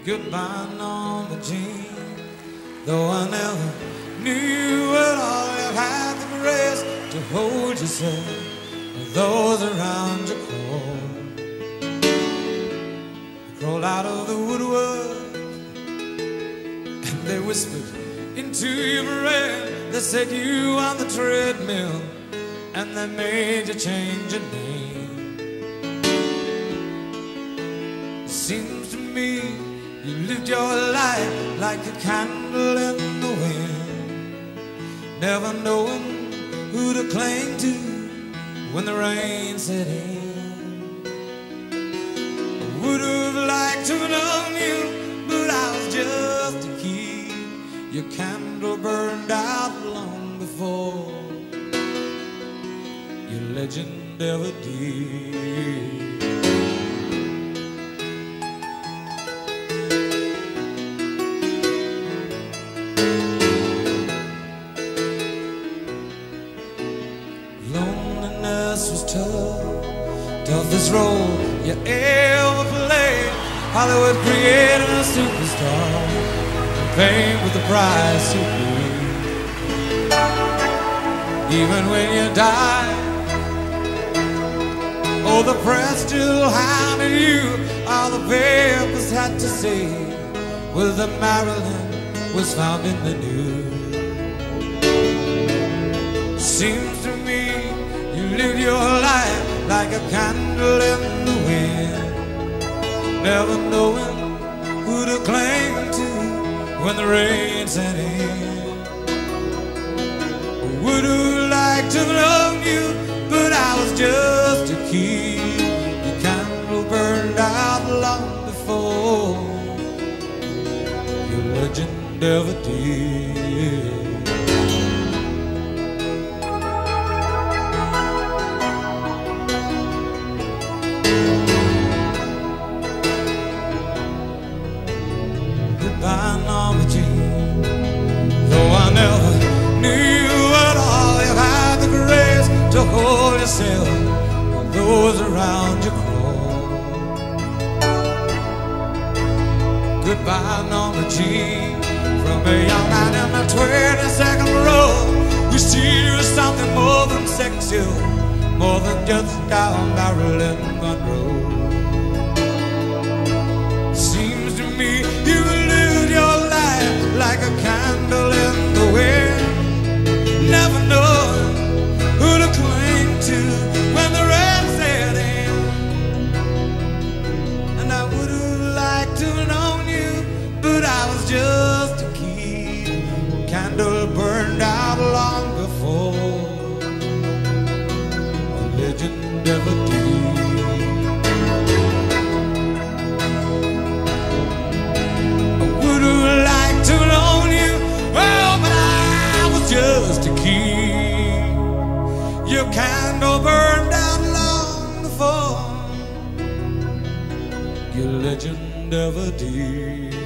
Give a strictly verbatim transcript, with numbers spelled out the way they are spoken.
Goodbye, Norma Jean. Though I never knew at all, you had the grace to hold yourself when those around you crawled. You crawled out of the woodwork and they whispered into your brain. They said you on the treadmill and they made you change your name. It seems to me you lived your life like a candle in the wind, never knowing who to cling to when the rain set in. I would have liked to have known you, but I was just a kid. Your candle burned out long before your legend ever did. Loneliness was tough, toughest role you ever played. Hollywood created a superstar, and fame was the price you paid. Even when you died, oh, the press still hounded you. All the papers had to say was that Marilyn was found in the news. Seems to me you lived your life like a candle in the wind, never knowing who to cling to when the rain set in. I would have liked to have known you, but I was just a kid. Your candle burned out long before your legend ever did. Goodbye, Norma Jean. Though I never knew at all, you had the grace to hold yourself when those around you crawl. Goodbye, Norma Jean. From a young man in the twenty-second row, we see you as something more than sexual, more than just our Marilyn Monroe. Seems to me you lived your life like a candle in the wind, never knowing who to cling to when the rain set in. And I would have liked to have known you, but I was just a kid. Candle burned out long before the legend ever did. Just a key. Your candle burned out long before your legend ever did.